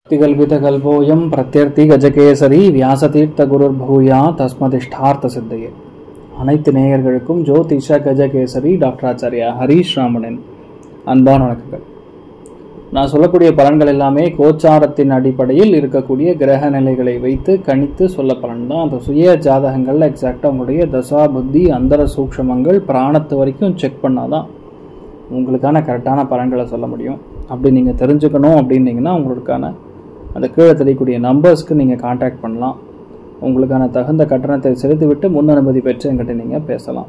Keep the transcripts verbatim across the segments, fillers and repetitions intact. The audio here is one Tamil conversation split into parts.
திகல்பிதகல்போயம் பிரத்யர்த்தி கஜகேசரி வியாசதீர்த்த குருர் பூயா தஸ்மதிஷ்டார்த்த சித்தையே. அனைத்து நேயர்களுக்கும் ஜோதிஷ கஜகேசரி டாக்டர் ஆச்சாரியா ஹரீஷ் ராமனின் அன்பான வணக்கங்கள். நான் சொல்லக்கூடிய பலன்கள் எல்லாமே கோச்சாரத்தின் அடிப்படையில் இருக்கக்கூடிய கிரக நிலைகளை வைத்து கணித்து சொல்ல பலன் தான். அந்த சுய ஜாதகங்கள் எக்ஸாக்டாக உங்களுடைய தசா புத்தி அந்தர சூக்ஷமங்கள் பிராணத்து வரைக்கும் செக் பண்ணாதான் உங்களுக்கான கரெக்டான பலன்களை சொல்ல முடியும். அப்படி நீங்கள் தெரிஞ்சுக்கணும் அப்படின்னீங்கன்னா உங்களுக்கான அந்த கீழே தெரியக்கூடிய நம்பர்ஸ்க்கு நீங்கள் கான்டாக்ட் பண்ணலாம். உங்களுக்கான தகுந்த கட்டணத்தை செலுத்திவிட்டு முன் அனுமதி பெற்று என்கிட்ட நீங்கள் பேசலாம்.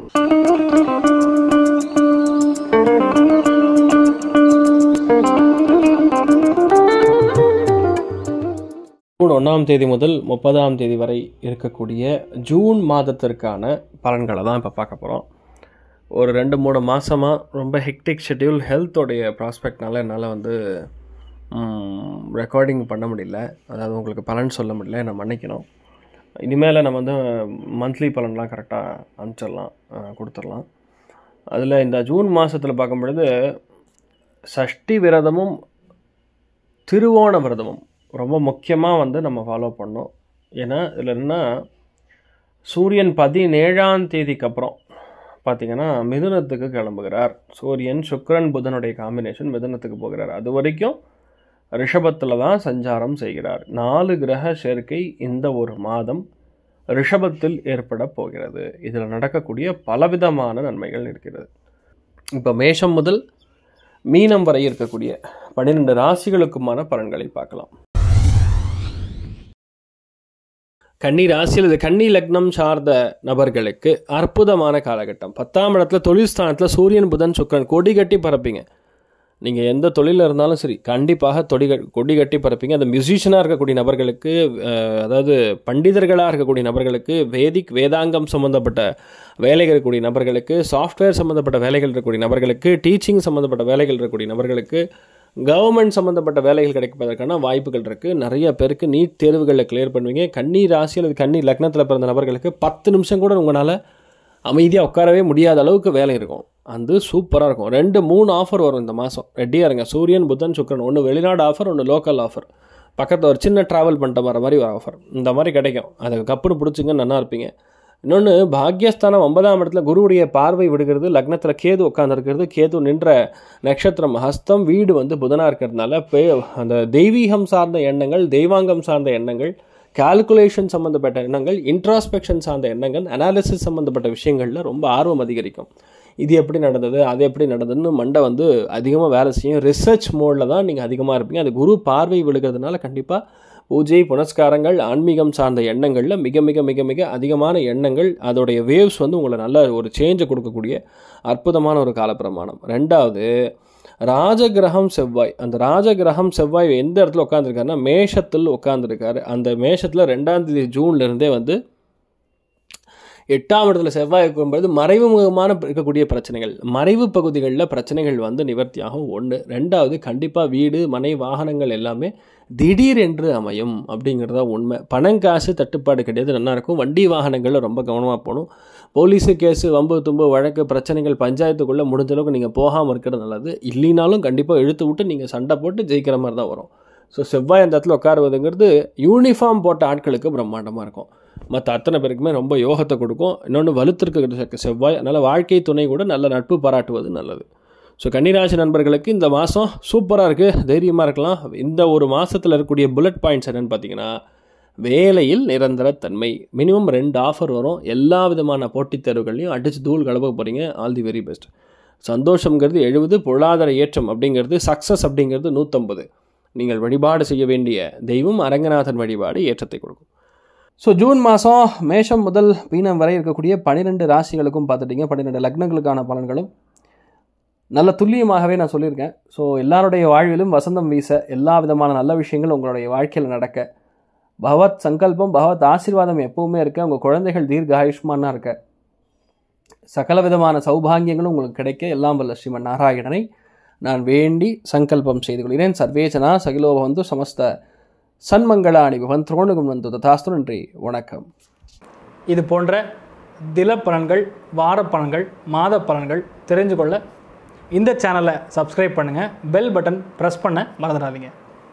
ஜூன் ஒன்றாம் தேதி முதல் முப்பதாம் தேதி வரை இருக்கக்கூடிய ஜூன் மாதத்திற்கான பலன்களை தான் இப்போ பார்க்க போகிறோம். ஒரு ரெண்டு மூணு மாதமாக ரொம்ப ஹெக்டிக் ஷெட்யூல், ஹெல்த்தோடைய ப்ராஸ்பெக்ட்னால என்னால் வந்து ரெக்கார்டிங் பண்ண முடியல, அதாவது உங்களுக்கு பலன் சொல்ல முடியல, நான் மன்னிக்கணும். இனிமேல் நம்ம வந்து மந்த்லி பலன்லாம் கரெக்டாக அனுப்பிச்சிடலாம், கொடுத்துடலாம். அதில் இந்த ஜூன் மாதத்தில் பார்க்கும் பொழுது சஷ்டி விரதமும் திருவோண விரதமும் ரொம்ப முக்கியமாக வந்து நம்ம ஃபாலோ பண்ணோம். ஏன்னா இதில் என்ன, சூரியன் பதினேழாம் தேதிக்கு அப்புறம் பார்த்திங்கன்னா மிதுனத்துக்கு கிளம்புகிறார். சூரியன் சுக்கிரன் புதனுடைய காம்பினேஷன் மிதுனத்துக்கு போகிறார். அது வரைக்கும் ரிஷபத்தில் தான் சஞ்சாரம் செய்கிறார். நாலு கிரக சேர்க்கை இந்த ஒரு மாதம் ரிஷபத்தில் ஏற்பட போகிறது. இதில் நடக்கக்கூடிய பலவிதமான நன்மைகள் இருக்கிறது. இப்போ மேஷம் முதல் மீனம் வரை இருக்கக்கூடிய பன்னிரெண்டு ராசிகளுக்குமான பலன்களை பார்க்கலாம். கன்னி ராசியில் இது கன்னி லக்னம் சார்ந்த நபர்களுக்கு அற்புதமான காலகட்டம். பத்தாம் இடத்துல தொழில் ஸ்தானத்தில் சூரியன் புதன் சுக்கிரன் கொடி கட்டி பரப்பிங்க. நீங்கள் எந்த தொழிலில் இருந்தாலும் சரி கண்டிப்பாக தொடி கொடி கட்டி பரப்பிங்க. அந்த மியூசிஷியனாக இருக்கக்கூடிய நபர்களுக்கு, அதாவது பண்டிதர்களாக இருக்கக்கூடிய நபர்களுக்கு, வேதிக் வேதாங்கம் சம்மந்தப்பட்ட வேலைகள் இருக்கக்கூடிய நபர்களுக்கு, சாஃப்ட்வேர் சம்மந்தப்பட்ட வேலைகள் இருக்கக்கூடிய நபர்களுக்கு, டீச்சிங் சம்மந்தப்பட்ட வேலைகள் இருக்கக்கூடிய நபர்களுக்கு, கவர்மெண்ட் சம்மந்தப்பட்ட வேலைகள் கிடைப்பதற்கான வாய்ப்புகள் இருக்குது. நிறைய பேருக்கு நீட் தேர்வுகளில் கிளியர் பண்ணுவீங்க. கன்னி ராசியில் அது கன்னி லக்னத்தில் பிறந்த நபர்களுக்கு பத்து நிமிஷம் கூட உங்களால் அமைதியாக உட்காரவே முடியாத அளவுக்கு வேலை இருக்கும். அது சூப்பராக இருக்கும். ரெண்டு மூணு ஆஃபர் வரும் இந்த மாதம். ரெடியாக இருங்க. சூரியன் புதன் சுக்கிரன், ஒன்று வெளிநாடு ஆஃபர், ஒன்று லோக்கல் ஆஃபர், பக்கத்தில் ஒரு சின்ன ட்ராவல் பண்ணிட்டு வர மாதிரி ஒரு ஆஃபர், இந்த மாதிரி கிடைக்கும். அதை கப்புன்னு பிடிச்சிங்க, நல்லா இருப்பீங்க. இன்னொன்று, பாக்யஸ்தானம் ஒன்பதாம் இடத்துல குருவுடைய பார்வை விடுகிறது. லக்னத்தில் கேது உட்காந்துருக்கிறது. கேது நின்ற நட்சத்திரம் ஹஸ்தம், வீடு வந்து புதனாக இருக்கிறதுனால அந்த தெய்வீகம் சார்ந்த எண்ணங்கள், தெய்வாங்கம் சார்ந்த எண்ணங்கள், கால்குலேஷன் சம்மந்தப்பட்ட எண்ணங்கள், இன்ட்ராஸ்பெக்ஷன் சார்ந்த எண்ணங்கள், அனாலிசிஸ் சம்மந்தப்பட்ட விஷயங்களில் ரொம்ப ஆர்வம் அதிகரிக்கும். இது எப்படி நடந்தது, அது எப்படி நடந்ததுன்னு மண்டை வந்து அதிகமாக வேலை செய்யும். ரிசர்ச் மோடில் தான் நீங்கள் அதிகமாக இருப்பீங்க. அது குரு பார்வை விழுகிறதுனால கண்டிப்பாக பூஜை புனஸ்காரங்கள், ஆன்மீகம் சார்ந்த எண்ணங்களில் மிக மிக மிக மிக அதிகமான எண்ணங்கள், அதோடைய வேவ்ஸ் வந்து உங்களை நல்ல ஒரு சேஞ்சை கொடுக்கக்கூடிய அற்புதமான ஒரு காலப்பிரமாணம். ரெண்டாவது, ராஜகிரகம் செவ்வாய். அந்த ராஜகிரகம் செவ்வாய் எந்த இடத்துல உட்காந்துருக்காருன்னா மேஷத்தில் உட்காந்துருக்காரு. அந்த மேஷத்தில் ரெண்டாம் தேதி ஜூன்லேருந்தே வந்து எட்டாம் இடத்துல செவ்வாய் இருக்கும்போது மறைமுகமான இருக்கக்கூடிய பிரச்சனைகள், மறைவு பகுதிகளில் பிரச்சனைகள் வந்து நிவர்த்தியாகும். ஒன்று. ரெண்டாவது, கண்டிப்பாக வீடு மனை வாகனங்கள் எல்லாமே திடீர் என்று அமையும் அப்படிங்கிறதா உண்மை. பணம் காசு தட்டுப்பாடு கிடையாது, நல்லா இருக்கும். வண்டி வாகனங்களில் ரொம்ப கவனமாக போகணும். போலீஸு கேஸு வம்பு தும்பு வழக்கு பிரச்சனைகள் பஞ்சாயத்துக்குள்ளே முடிஞ்ச அளவுக்கு நீங்கள் போகாமல் இருக்கிறது நல்லது. இல்லைனாலும் கண்டிப்பாக இழுத்து விட்டு நீங்கள் சண்டை போட்டு ஜெயிக்கிற மாதிரி தான் வரும். ஸோ செவ்வாய் அந்த இடத்துல உட்காருவதுங்கிறது யூனிஃபார்ம் போட்ட ஆட்களுக்கு பிரம்மாண்டமாக இருக்கும். மற்ற அத்தனை பேருக்குமே ரொம்ப யோகத்தை கொடுக்கும். இன்னொன்று, வலுத்திருக்க செவ்வாய், அதனால் வாழ்க்கை துணை கூட நல்ல நட்பு பாராட்டுவது நல்லது. ஸோ கன்னிராசி நண்பர்களுக்கு இந்த மாதம் சூப்பராக இருக்குது, தைரியமாக இருக்கலாம். இந்த ஒரு மாதத்தில் இருக்கக்கூடிய புல்லட் பாயிண்ட்ஸ் என்னென்னு பார்த்தீங்கன்னா, வேலையில் நிரந்தரத்தன்மை. மினிமம் ரெண்டு ஆஃபர் வரும். எல்லா விதமான போட்டித் தேர்வுகள்லையும் அடித்து தூள் கலப்ப போகிறீங்க. All the very best. சந்தோஷங்கிறது எழுபது, பொருளாதார ஏற்றம் அப்படிங்கிறது, சக்ஸஸ் அப்படிங்கிறது நூற்றம்பது. நீங்கள் வழிபாடு செய்ய வேண்டிய தெய்வம் அரங்கநாதன் வழிபாடு ஏற்றத்தை கொடுக்கும். ஸோ ஜூன் மாதம் மேஷம் முதல் மீனம் வரை இருக்கக்கூடிய பன்னிரெண்டு ராசிகளுக்கும் பார்த்துட்டிங்க. பன்னிரெண்டு லக்னங்களுக்கான பலன்களும் நல்ல துல்லியமாகவே நான் சொல்லியிருக்கேன். ஸோ எல்லாருடைய வாழ்விலும் வசந்தம் வீச, எல்லா விதமான நல்ல விஷயங்கள் உங்களுடைய வாழ்க்கையில் நடக்க, பகவத் சங்கல்பம் பகவத் ஆசீர்வாதம் எப்போவுமே இருக்க, உங்கள் குழந்தைகள் தீர்க்க ஆயுஷ்மானாக இருக்க, சகல விதமான சௌபாகியங்களும் உங்களுக்கு கிடைக்க எல்லாம் வல்ல ஸ்ரீமன் நாராயணனை நான் வேண்டி சங்கல்பம் செய்து கொள்கிறேன். சர்வேஜனா சகிலோப வந்து சமஸ்த சன்மங்களாணி பவன் திரோணுகம் வந்து ததாஸ்து. நன்றி, வணக்கம். இது போன்ற தில பலன்கள், வார பலன்கள், மாத பலன்கள் தெரிஞ்சு கொள்ள இந்த சேனலை சப்ஸ்கிரைப் பண்ணுங்கள். பெல் பட்டன் ப்ரெஸ் பண்ண மறந்துடாதீங்க.